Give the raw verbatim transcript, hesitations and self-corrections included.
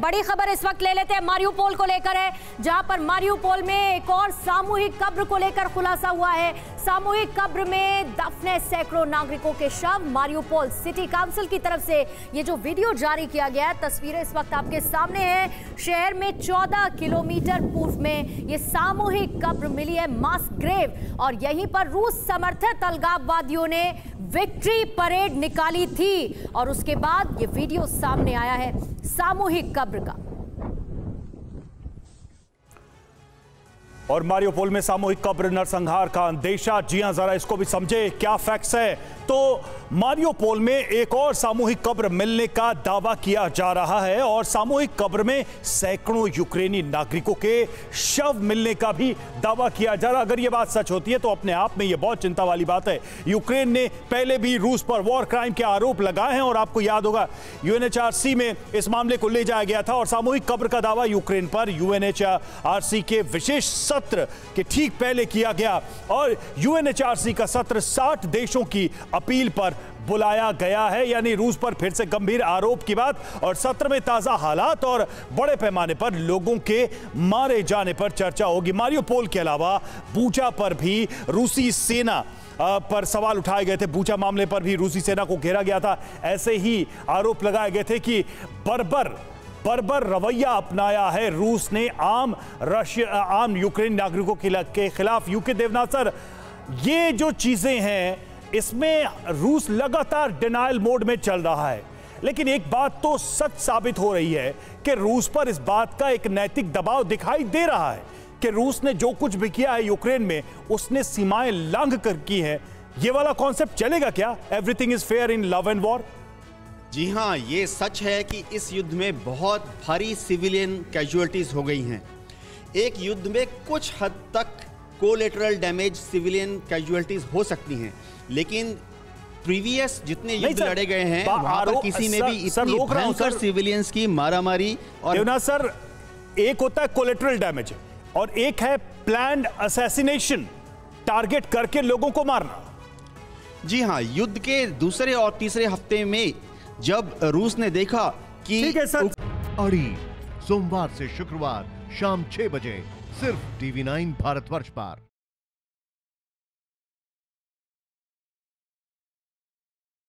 बड़ी खबर इस वक्त ले लेते हैं, मारियुपोल को लेकर है, जहां पर मारियुपोल में एक और सामूहिक कब्र को लेकर खुलासा हुआ है। सामूहिक कब्र में दफन है सैकड़ों नागरिकों के शव। मारियुपोल सिटी काउंसिल की तरफ से ये जो वीडियो जारी किया गया है, तस्वीरें इस वक्त आपके सामने हैं। शहर में चौदह किलोमीटर पूर्व में ये सामूहिक कब्र मिली है, मास ग्रेव, और यहीं पर रूस समर्थित अलगाववादियों ने विक्ट्री परेड निकाली थी और उसके बाद ये वीडियो सामने आया है सामूहिक कब्र का। और मारियुपोल में सामूहिक कब्र नरसंहार का अंदेशा। जी हां, जरा इसको भी समझे क्या फैक्ट्स है। तो मारियुपोल में एक और सामूहिक कब्र मिलने का दावा किया जा रहा है और सामूहिक कब्र में सैकड़ों यूक्रेनी नागरिकों के शव मिलने का भी दावा किया जा रहा है। अगर यह बात सच होती है तो अपने आप में यह बहुत चिंता वाली बात है। यूक्रेन ने पहले भी रूस पर वॉर क्राइम के आरोप लगाए हैं और आपको याद होगा यूएनएचआरसी में इस मामले को ले जाया गया था और सामूहिक कब्र का दावा यूक्रेन पर यूएनएचआरसी के विशेष सत्र के ठीक पहले किया गया और यूएनएचआरसी का सत्र साठ देशों की अपील पर बुलाया गया है, यानी रूस पर फिर से गंभीर आरोप की बात। और सत्र में ताजा हालात और बड़े पैमाने पर लोगों के मारे जाने पर चर्चा होगी। मारियुपोल के अलावा बूचा पर भी रूसी सेना पर सवाल उठाए गए थे। बूचा मामले पर भी रूसी सेना को घेरा गया था। ऐसे ही आरोप लगाए गए थे कि बर्बर बर्बर रवैया अपनाया है रूस ने आम रशिया आम यूक्रेन नागरिकों के खिलाफ। यूके देवनाथ सर, ये जो चीजें हैं इसमें रूस लगातार डिनायल मोड में चल रहा है, लेकिन एक बात तो सच साबित हो रही है कि रूस पर इस बात का एक नैतिक दबाव दिखाई दे रहा है कि रूस ने जो कुछ भी किया है यूक्रेन में उसने सीमाएं लांघ कर की है। ये वाला कॉन्सेप्ट चलेगा क्या, everything is fair in love and war? जी हाँ, ये सच है कि इस युद्ध में बहुत भारी सिविलियन कैजुअलिटीज हो गई हैं। एक युद्ध में कुछ हद तक कोलेटरल डैमेज सिविलियन कैजुअलिटीज हो सकती हैं, लेकिन प्रीवियस जितने युद्ध लड़े गए हैं वहां पर किसी में भी इतनी भयंकर सिविलियंस की मारामारी और देवनाथ सर, एक होता है कोलेटरल डैमेज और एक है प्लान्ड असैसिनेशन, टारगेट करके लोगों को मारना। जी हाँ, युद्ध के दूसरे और तीसरे हफ्ते में जब रूस ने देखा कि ठीक है सर। अड़ी सोमवार से शुक्रवार शाम छह बजे सिर्फ टीवी नाइन भारतवर्ष पर।